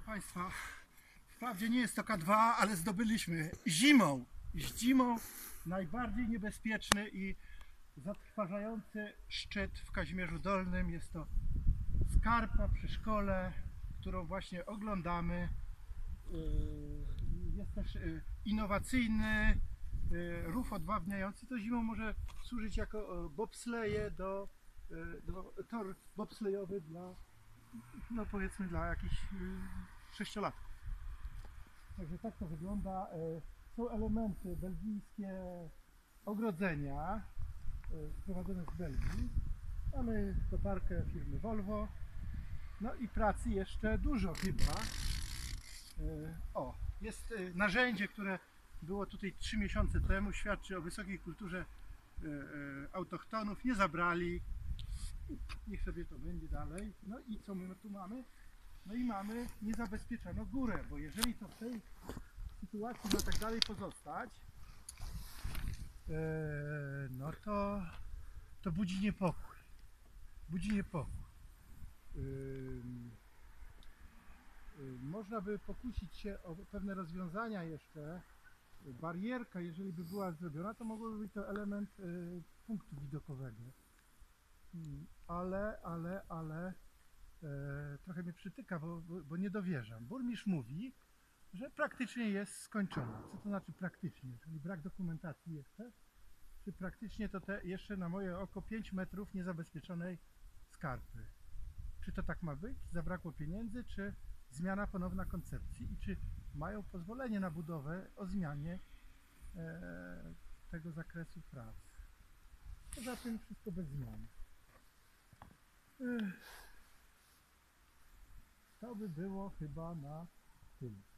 Państwa, wprawdzie nie jest to K2, ale zdobyliśmy zimą najbardziej niebezpieczny i zatrważający szczyt w Kazimierzu Dolnym. Jest to skarpa przy szkole, którą właśnie oglądamy. Jest też innowacyjny rów odwabniający. To zimą może służyć jako bobsleje tor bobslejowy dla, no powiedzmy, dla jakichś sześciolatków. Także tak to wygląda. Są elementy belgijskie ogrodzenia sprowadzone z Belgii. Mamy koparkę firmy Volvo. No i pracy jeszcze dużo chyba. O, jest narzędzie, które było tutaj 3 miesiące temu. Świadczy o wysokiej kulturze autochtonów. Nie zabrali. Niech sobie to będzie dalej. No i co my tu mamy? No i mamy niezabezpieczoną górę, bo jeżeli to w tej sytuacji ma tak dalej pozostać, no to budzi niepokój. Budzi niepokój. Można by pokusić się o pewne rozwiązania jeszcze. Barierka, jeżeli by była zrobiona, to mogłoby być to element punktu widokowego. Ale trochę mnie przytyka, bo nie dowierzam. Burmistrz mówi, że praktycznie jest skończona. Co to znaczy praktycznie? Czyli brak dokumentacji jeszcze? Czy praktycznie to jeszcze na moje oko 5 metrów niezabezpieczonej skarpy? Czy to tak ma być? Zabrakło pieniędzy? Czy zmiana ponowna koncepcji? I czy mają pozwolenie na budowę o zmianie tego zakresu prac? Poza tym wszystko bez zmian. To by było chyba na tyle.